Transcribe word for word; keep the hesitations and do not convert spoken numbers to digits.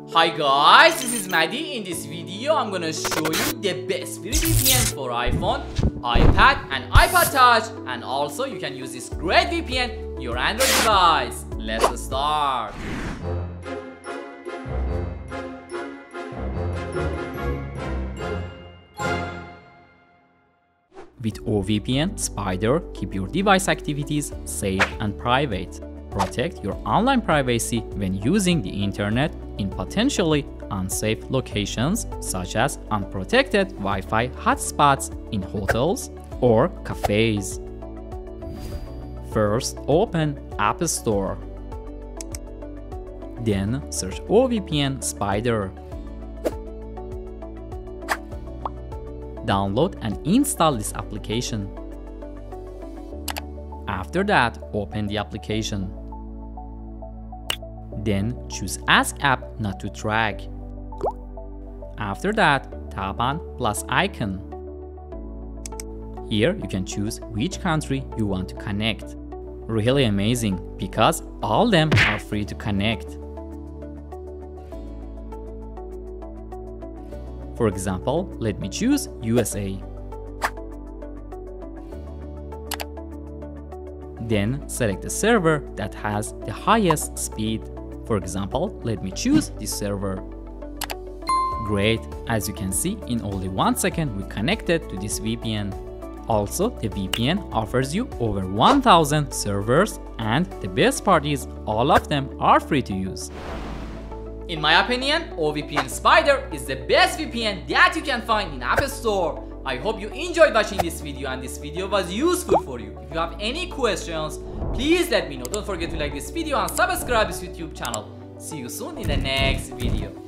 Hi guys, this is Maddie. In this video, I'm gonna show you the best V P N for iPhone, iPad and iPod Touch, and also you can use this great V P N in your Android device. Let's start. With OvpnSpider, keep your device activities safe and private. Protect your online privacy when using the internet in potentially unsafe locations such as unprotected Wi-Fi hotspots in hotels or cafes. First, open App Store. Then search OvpnSpider. Download and install this application. After that, open the application. Then choose Ask App Not to Track. After that, tap on plus icon. Here you can choose which country you want to connect. Really amazing because all them are free to connect. For example, let me choose U S A. Then select the server that has the highest speed. For example, let me choose this server. Great, as you can see, in only one second we connected to this V P N. Also, the V P N offers you over one thousand servers, and the best part is all of them are free to use. In my opinion, OvpnSpider is the best V P N that you can find in App Store. I hope you enjoyed watching this video and this video was useful for you. If you have any questions, please let me know. Don't forget to like this video and subscribe this YouTube channel. See you soon in the next video.